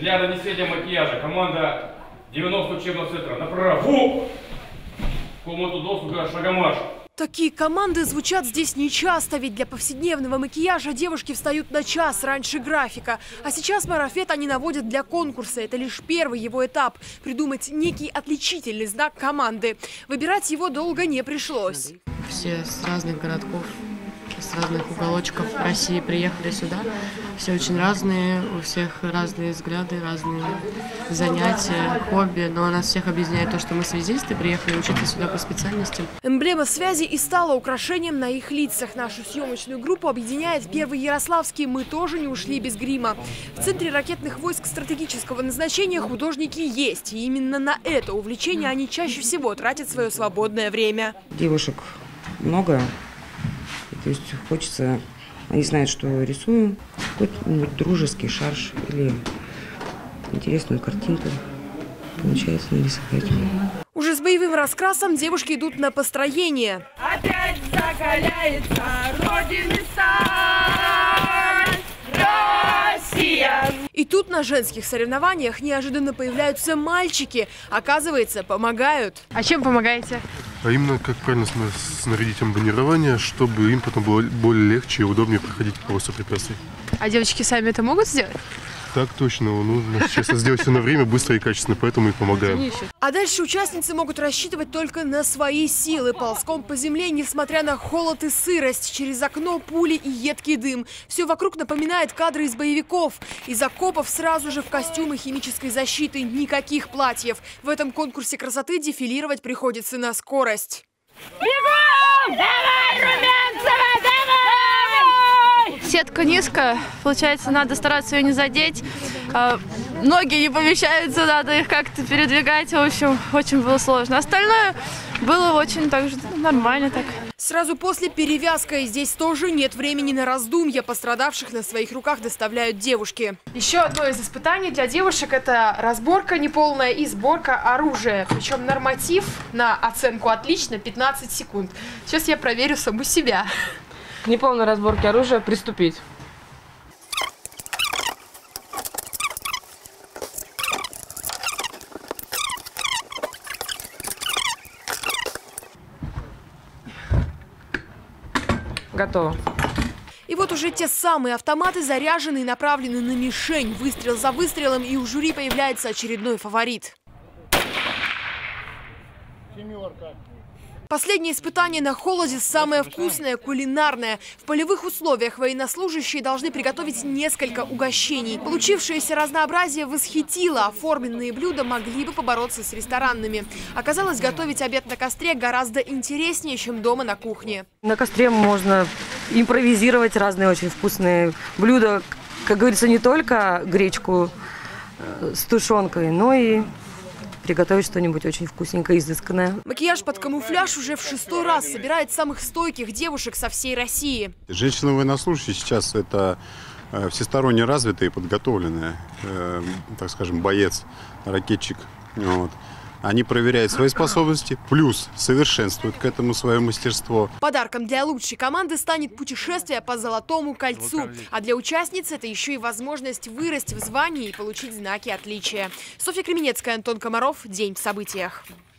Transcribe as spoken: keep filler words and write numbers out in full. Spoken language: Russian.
Для нанесения макияжа команда девяностого учебного центра направо в комнату досуга «Шагомаш». Такие команды звучат здесь нечасто, ведь для повседневного макияжа девушки встают на час раньше графика. А сейчас марафет они наводят для конкурса. Это лишь первый его этап – придумать некий отличительный знак команды. Выбирать его долго не пришлось. Все с разных городков, с разных уголочков России приехали сюда. Все очень разные, у всех разные взгляды, разные занятия, хобби. Но нас всех объединяет то, что мы связисты, приехали учиться сюда по специальности. Эмблема связи и стала украшением на их лицах. Нашу съемочную группу объединяет Первый Ярославский. Мы тоже не ушли без грима. В Центре ракетных войск стратегического назначения художники есть. И именно на это увлечение они чаще всего тратят свое свободное время. Девушек много. То есть хочется, они знают, что рисуем, какой-нибудь дружеский шарж или интересную картинку получается нарисовать. Уже с боевым раскрасом девушки идут на построение. Опять закаляется Родины сталь, Россия! И тут на женских соревнованиях неожиданно появляются мальчики. Оказывается, помогают. А чем помогаете? А именно, как правильно снарядить амбонирование, чтобы им потом было более легче и удобнее проходить полосу препятствий. А девочки сами это могут сделать? Так точно. Нужно честно сделать все на время, быстро и качественно, поэтому и помогаем. А дальше участницы могут рассчитывать только на свои силы. Ползком по земле, несмотря на холод и сырость. Через окно пули и едкий дым. Все вокруг напоминает кадры из боевиков. Из окопов сразу же в костюмы химической защиты. Никаких платьев. В этом конкурсе красоты дефилировать приходится на скорость. Бегом! Давай, Румянцева, давай! Сетка низкая, получается, надо стараться ее не задеть. Ноги не помещаются, надо их как-то передвигать. В общем, очень было сложно. Остальное было очень так же нормально так. Сразу после перевязка. И здесь тоже нет времени на раздумья. Пострадавших на своих руках доставляют девушки. Еще одно из испытаний для девушек – это разборка неполная и сборка оружия. Причем норматив на оценку «отлично» пятнадцать секунд. Сейчас я проверю саму себя. К неполной разборке оружия приступить. Готово. И вот уже те самые автоматы заряжены и направлены на мишень. Выстрел за выстрелом, и у жюри появляется очередной фаворит. Семерка. Последнее испытание на холоде самое вкусное, кулинарное. В полевых условиях военнослужащие должны приготовить несколько угощений. Получившееся разнообразие восхитило. Оформленные блюда могли бы побороться с ресторанными. Оказалось, готовить обед на костре гораздо интереснее, чем дома на кухне. На костре можно импровизировать разные очень вкусные блюда. Как говорится, не только гречку с тушенкой, но и приготовить что-нибудь очень вкусненькое, изысканное. Макияж под камуфляж уже в шестой раз собирает самых стойких девушек со всей России. Женщины-военнослужащие сейчас это всесторонне развитые и подготовленные, э, так скажем, боец, ракетчик. Вот. Они проверяют свои способности, плюс совершенствуют к этому свое мастерство. Подарком для лучшей команды станет путешествие по Золотому кольцу. А для участниц это еще и возможность вырасти в звании и получить знаки отличия. Софья Кременецкая, Антон Комаров. День в событиях.